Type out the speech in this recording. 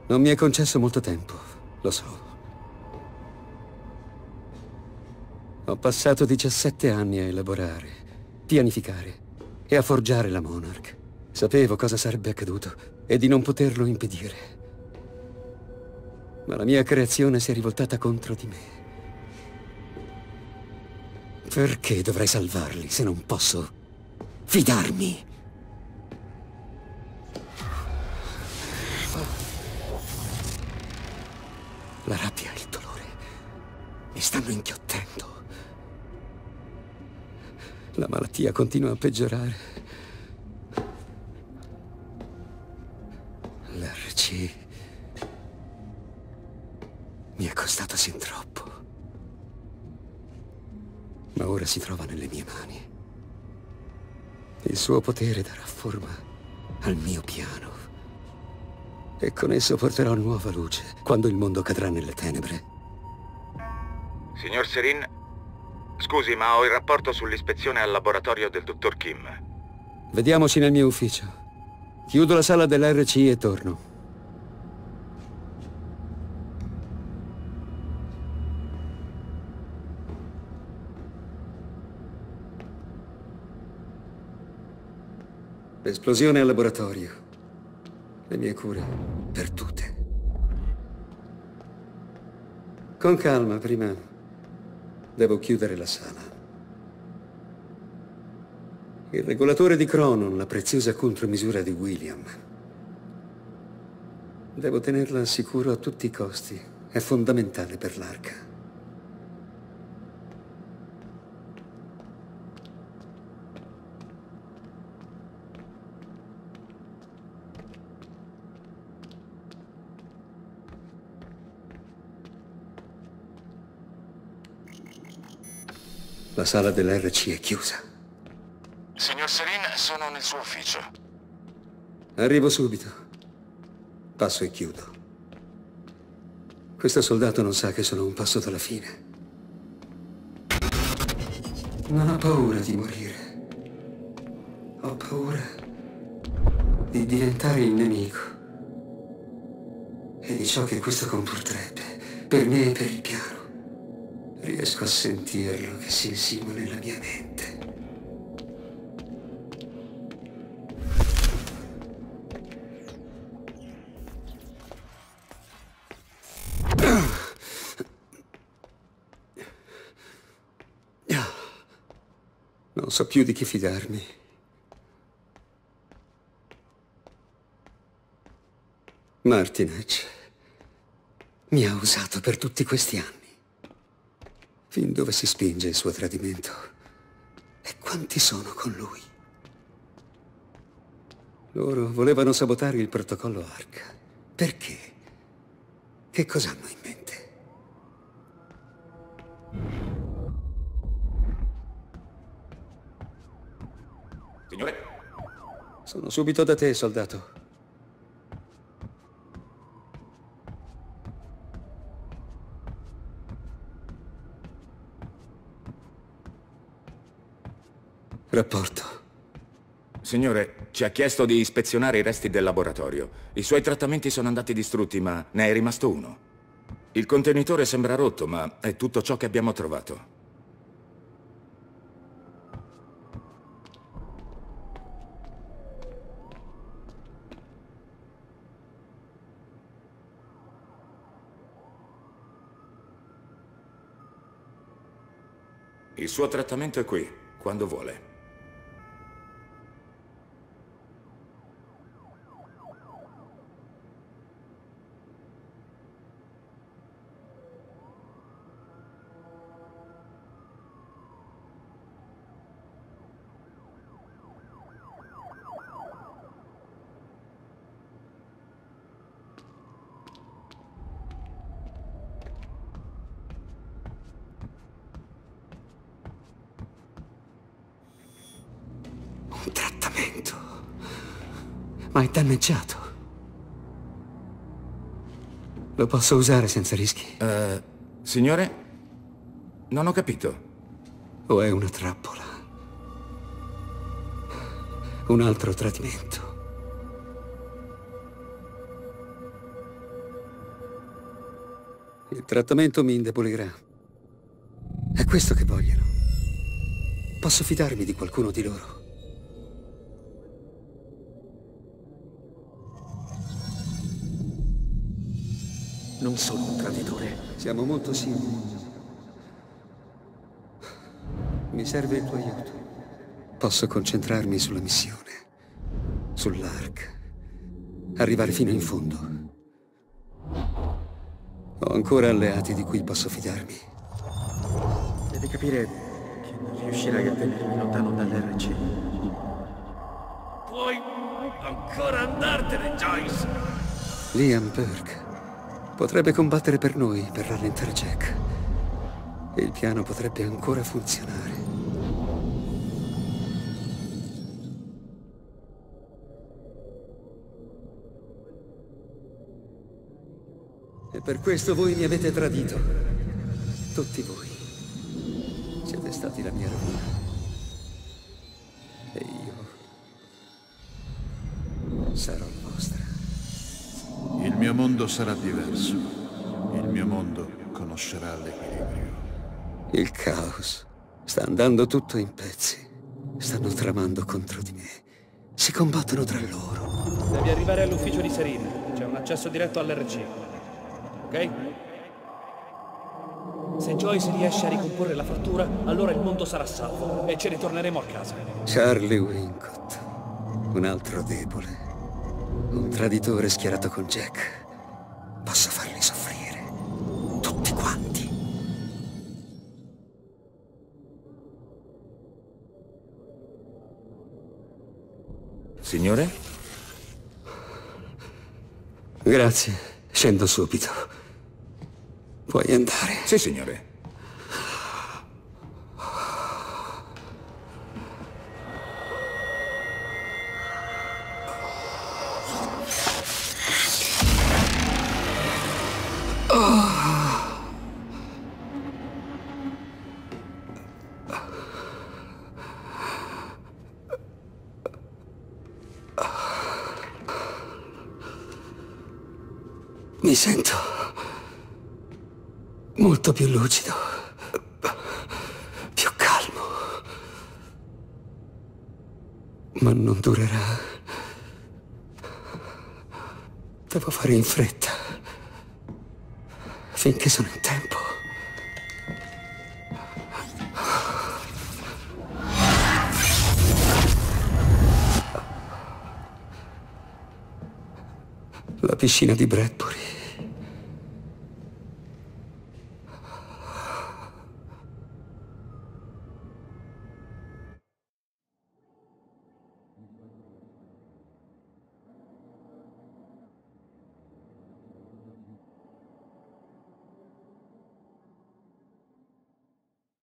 Non mi è concesso molto tempo, lo so. Ho passato 17 anni a elaborare, pianificare e a forgiare la Monarch. Sapevo cosa sarebbe accaduto e di non poterlo impedire. Ma la mia creazione si è rivoltata contro di me. Perché dovrei salvarli se non posso fidarmi? La rabbia e il dolore mi stanno inghiottendo. La malattia continua a peggiorare. L'RC mi è costato sin troppo. Ma ora si trova nelle mie mani. Il suo potere darà forma al mio piano. E con esso porterò nuova luce quando il mondo cadrà nelle tenebre. Signor Serin, scusi, ma ho il rapporto sull'ispezione al laboratorio del dottor Kim. Vediamoci nel mio ufficio. Chiudo la sala dell'RC e torno. Esplosione al laboratorio. Le mie cure perdute. Con calma, prima devo chiudere la sala. Il regolatore di Cronon, la preziosa contromisura di William. Devo tenerla al sicuro a tutti i costi. È fondamentale per l'Arca. La sala dell'RC è chiusa. Signor Serin, sono nel suo ufficio. Arrivo subito. Passo e chiudo. Questo soldato non sa che sono un passo dalla fine. Non ho paura di morire. Ho paura di diventare il nemico. E di ciò che questo comporterebbe per me e per il piano. Riesco a sentirlo che si insinua nella mia mente. Non so più di chi fidarmi. Martinez mi ha usato per tutti questi anni. Fin dove si spinge il suo tradimento? E quanti sono con lui? Loro volevano sabotare il protocollo Arca. Perché? Che cosa hanno in mente? Signore? Sono subito da te, soldato. Rapporto. Signore, ci ha chiesto di ispezionare i resti del laboratorio. I suoi trattamenti sono andati distrutti, ma ne è rimasto uno. Il contenitore sembra rotto, ma è tutto ciò che abbiamo trovato. Il suo trattamento è qui, quando vuole. Un trattamento. Ma è danneggiato. Lo posso usare senza rischi? Signore? Non ho capito. O è una trappola? Un altro tradimento? trattamento mi indebolirà. È questo che vogliono. Posso fidarmi di qualcuno di loro? Non sono un traditore. Siamo molto simili. Mi serve il tuo aiuto. Posso concentrarmi sulla missione, sull'Ark, arrivare fino in fondo. Ho ancora alleati di cui posso fidarmi. Devi capire che non riuscirai a tenermi lontano dall'RC. Puoi ancora andartene, Joyce! Liam Burke potrebbe combattere per noi, per rallentare Jack. E il piano potrebbe ancora funzionare. E per questo voi mi avete tradito. Tutti voi. Siete stati la mia rovina. E io sarò la vostra. Il mio mondo sarà diverso. Il mio mondo conoscerà l'equilibrio. Il caos. Sta andando tutto in pezzi. Stanno tramando contro di me. Si combattono tra loro. Devi arrivare all'ufficio di Serina. C'è un accesso diretto all'RC. Ok? Se Joyce riesce a ricomporre la frattura, allora il mondo sarà salvo e ci ritorneremo a casa. Charlie Wincott. Un altro debole. Un traditore schierato con Jack. Posso farli soffrire. Tutti quanti. Signore? Grazie. Scendo subito. Puoi andare. Sì, signore. Mi sento molto più lucido, più calmo. Ma non durerà. Devo fare in fretta, finché sono in tempo. La piscina di Bradbury.